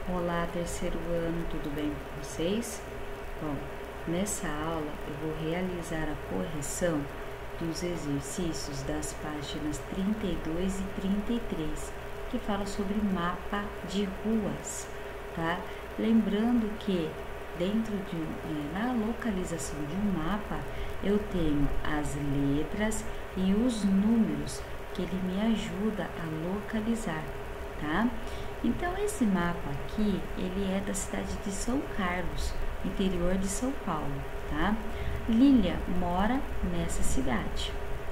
Olá, terceiro ano, tudo bem com vocês? Bom, nessa aula eu vou realizar a correção dos exercícios das páginas 32 e 33, que fala sobre mapa de ruas, tá? Lembrando que na localização de um mapa, eu tenho as letras e os números que ele me ajuda a localizar, tá? Então, esse mapa aqui, ele é da cidade de São Carlos, interior de São Paulo, tá? Lília mora nessa cidade.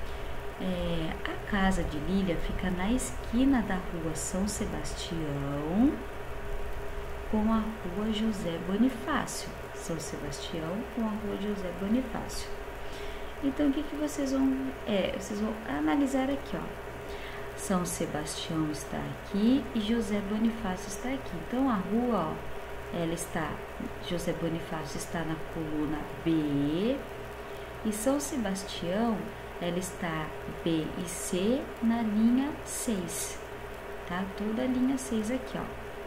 A casa de Lília fica na esquina da rua São Sebastião com a rua José Bonifácio. São Sebastião com a rua José Bonifácio. Então, o que vocês vão analisar aqui, ó. São Sebastião está aqui e José Bonifácio está aqui. Então, a rua, ó, José Bonifácio está na coluna B e São Sebastião, ela está B e C na linha 6, tá? Toda a linha 6 aqui, ó.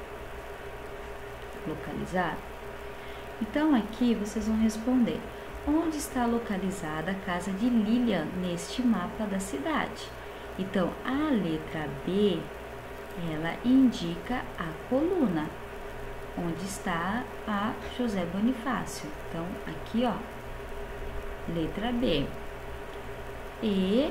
Localizado? Então, aqui vocês vão responder: onde está localizada a casa de Lília neste mapa da cidade? Então, a letra B, ela indica a coluna, onde está a José Bonifácio. Então, aqui, ó, letra B. E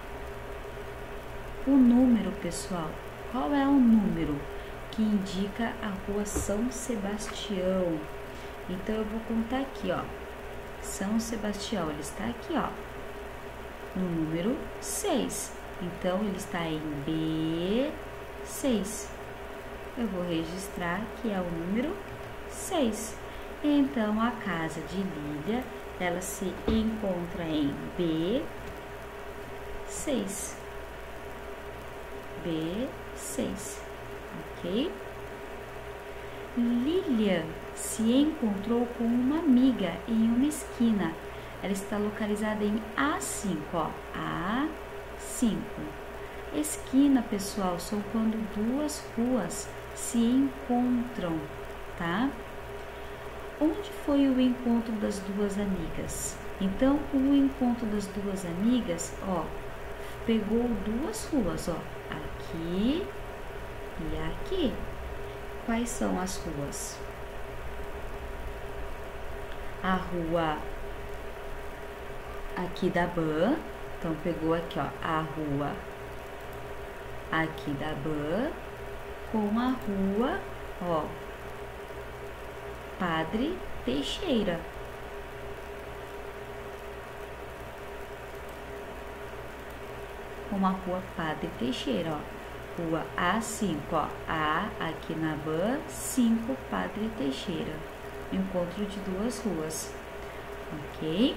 o número, pessoal, qual é o número que indica a rua São Sebastião? Então, eu vou contar aqui, ó. São Sebastião, ele está aqui, ó, no número 6. Então, ele está em B6. Eu vou registrar que é o número 6. Então, a casa de Lília, ela se encontra em B6. B6, ok? Lília se encontrou com uma amiga em uma esquina. Ela está localizada em A5, ó, A5. Esquina, pessoal, são quando duas ruas se encontram, tá? Onde foi o encontro das duas amigas? Então, o encontro das duas amigas, ó, pegou duas ruas, ó, aqui e aqui. Quais são as ruas? A rua aqui da Ban, então pegou aqui, ó, a rua aqui da Ban com a rua, ó, Padre Teixeira. Com a rua Padre Teixeira, ó. Rua A5, ó, A aqui na Ban, 5 Padre Teixeira. Encontro de duas ruas, ok?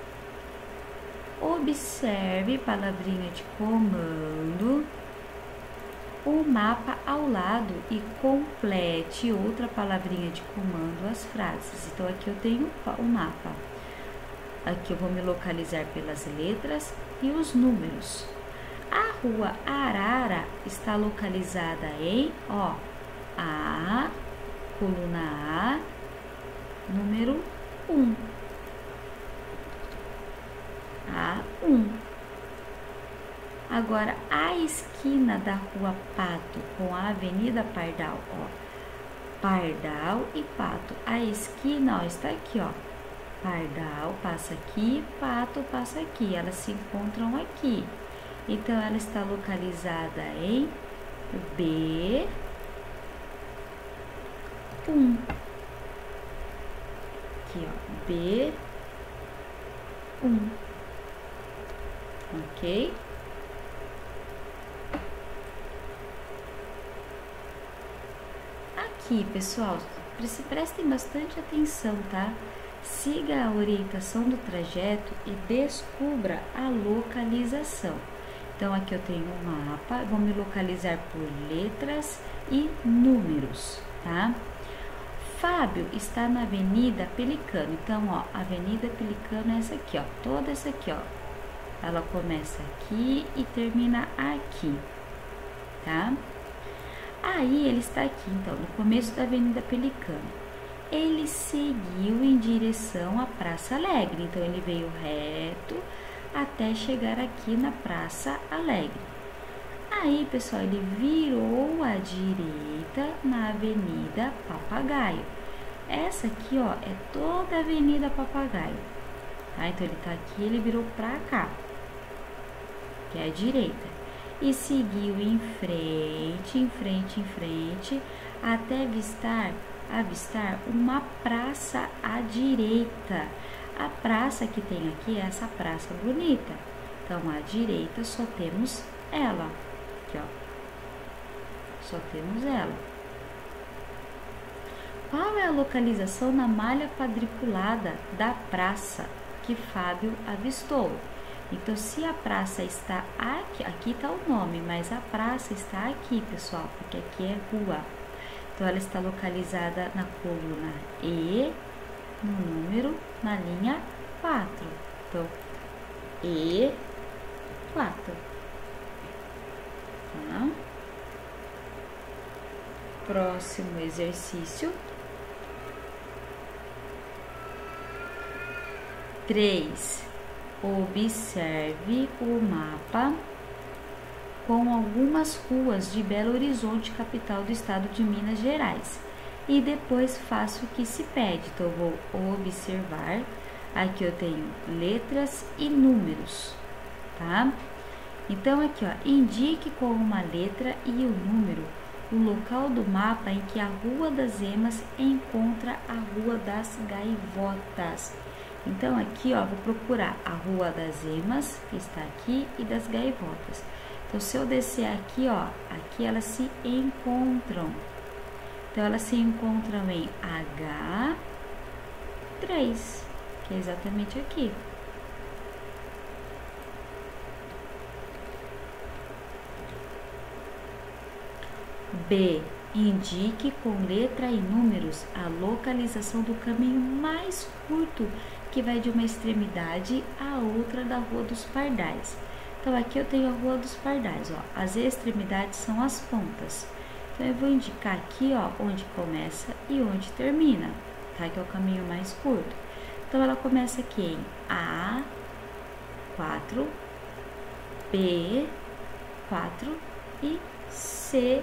Observe palavrinha de comando, o mapa ao lado e complete outra palavrinha de comando as frases. Então, aqui eu tenho o mapa. Aqui eu vou me localizar pelas letras e os números. A rua Arara está localizada em, ó, A, coluna A, número 1. A1. Agora, a esquina da rua Pato com a Avenida Pardal, ó, Pardal e Pato. A esquina, ó, está aqui, ó, Pardal passa aqui, Pato passa aqui, elas se encontram aqui. Então, ela está localizada em B1. Aqui, ó, B1. Ok? Aqui, pessoal, prestem bastante atenção, tá? Siga a orientação do trajeto e descubra a localização. Então, aqui eu tenho um mapa, vou me localizar por letras e números, tá? Fábio está na Avenida Pelicano. Então, ó, Avenida Pelicano é essa aqui, ó, toda essa aqui, ó. Ela começa aqui e termina aqui, tá? Aí ele está aqui, então, no começo da Avenida Pelicano. Ele seguiu em direção à Praça Alegre, então ele veio reto até chegar aqui na Praça Alegre. Aí, pessoal, ele virou à direita na Avenida Papagaio. Essa aqui, ó, é toda a Avenida Papagaio. Tá? Então ele tá aqui, ele virou pra cá, que é a direita. E seguiu em frente, até avistar uma praça à direita. A praça que tem aqui é essa praça bonita. Então, à direita só temos ela. Aqui, ó. Só temos ela. Qual é a localização na malha quadriculada da praça que Fábio avistou? Então, se a praça está aqui está o nome, mas a praça está aqui, pessoal, porque aqui é rua. Então, ela está localizada na coluna E, no número, na linha 4. Então, E4. Tá? Próximo exercício. 3. Observe o mapa com algumas ruas de Belo Horizonte, capital do estado de Minas Gerais. E depois faço o que se pede. Então, eu vou observar. Aqui eu tenho letras e números, tá? Então, aqui, ó, indique com uma letra e o número o local do mapa em que a Rua das Emas encontra a Rua das Gaivotas. Então, aqui, ó, vou procurar a Rua das Emas, que está aqui, e das Gaivotas. Então, se eu descer aqui, ó, aqui elas se encontram. Então, elas se encontram em H3, que é exatamente aqui. B. Indique com letra e números a localização do caminho mais curto que vai de uma extremidade à outra da Rua dos Pardais. Então, aqui eu tenho a Rua dos Pardais, ó. As extremidades são as pontas. Então, eu vou indicar aqui, ó, onde começa e onde termina, tá? Que é o caminho mais curto. Então, ela começa aqui em A4, B4 e C4.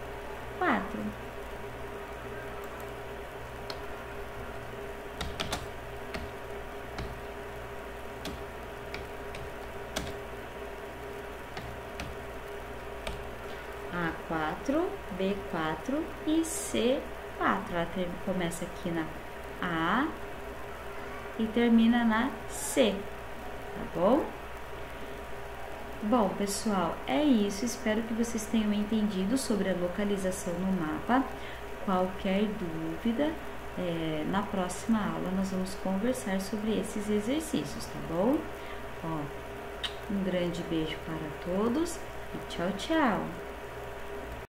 A4, B4 e C4. Ela começa aqui na A e termina na C, tá bom? Bom, pessoal, é isso. Espero que vocês tenham entendido sobre a localização no mapa. Qualquer dúvida, na próxima aula nós vamos conversar sobre esses exercícios, tá bom? Ó, um grande beijo para todos e tchau, tchau!